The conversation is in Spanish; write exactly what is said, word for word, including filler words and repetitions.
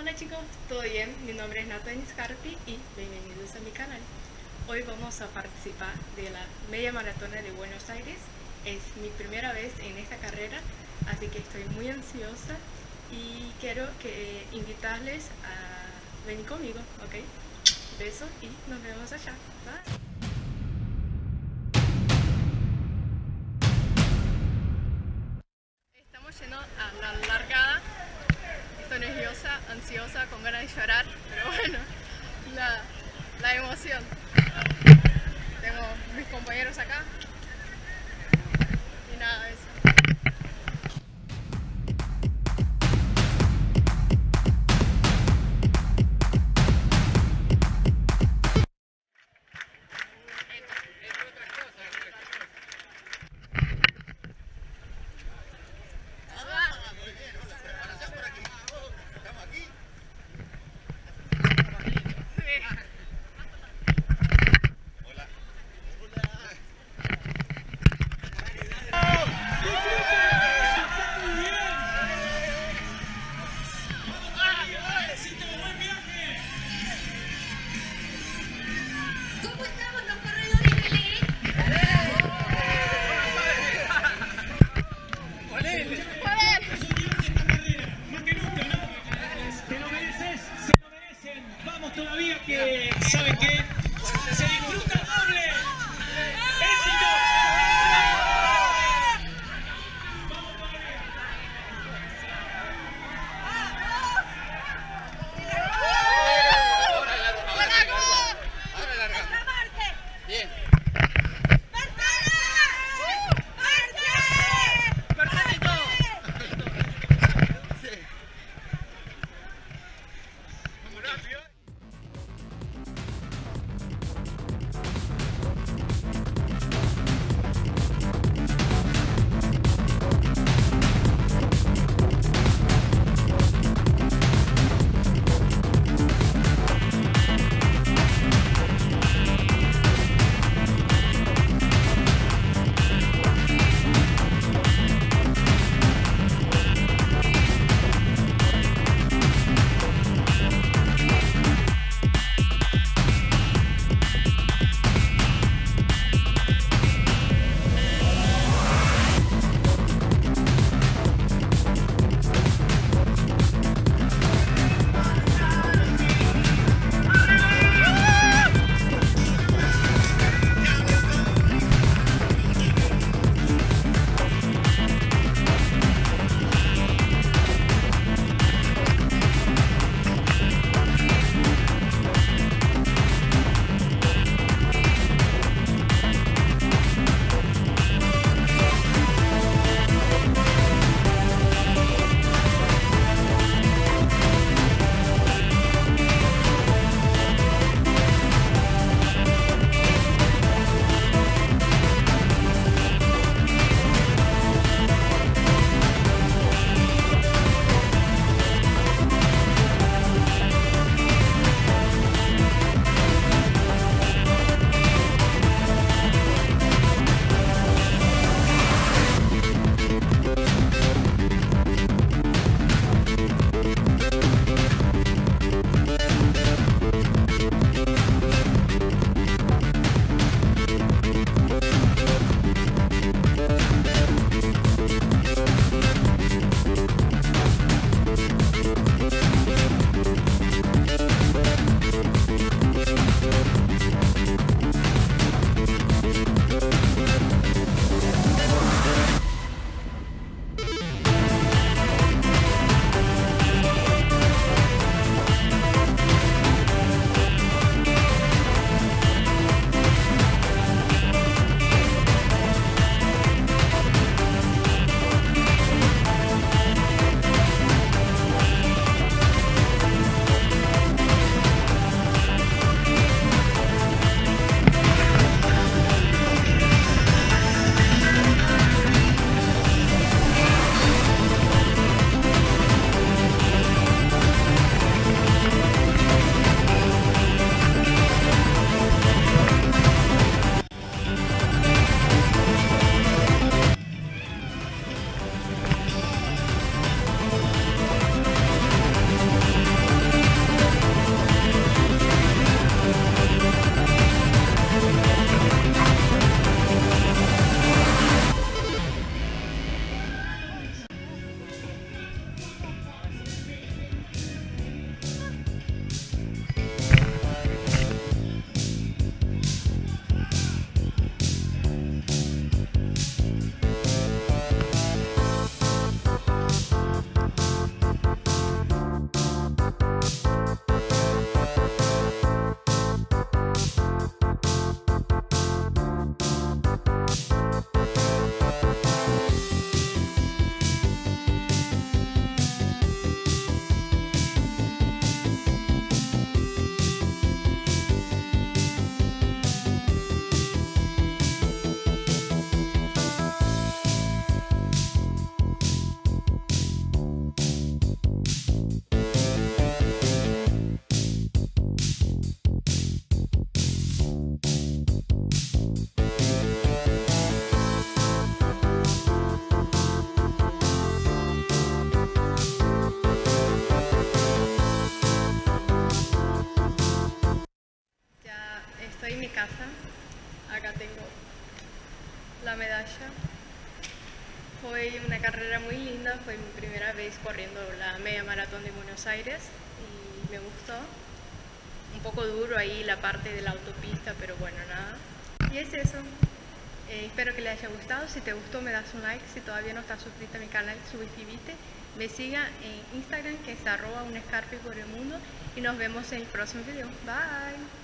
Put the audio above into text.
Hola chicos, ¿todo bien? Mi nombre es Nathan Scarpi y bienvenidos a mi canal. Hoy vamos a participar de la Media Maratona de Buenos Aires. Es mi primera vez en esta carrera, así que estoy muy ansiosa y quiero que invitarles a venir conmigo, ¿ok? Besos y nos vemos allá. Bye. Estamos yendo a la largada. Estoy nerviosa, ansiosa, con ganas de llorar, pero bueno, la, la emoción. Tengo mis compañeros acá y nada, eso. Todavía que saben que se disfruta doble. ¡Éxito! Vamos todavía. Ahora larga. Ahora larga. Bien. mi casa. Acá tengo la medalla. Fue una carrera muy linda, fue mi primera vez corriendo la media maratón de Buenos Aires y me gustó. Un poco duro ahí la parte de la autopista, pero bueno, nada. Y es eso. Eh, espero que les haya gustado. Si te gustó, me das un like. Si todavía no estás suscrito a mi canal, suscríbete. Me siga en Instagram, que es arroba un escarpio por el mundo. Y nos vemos en el próximo video. Bye.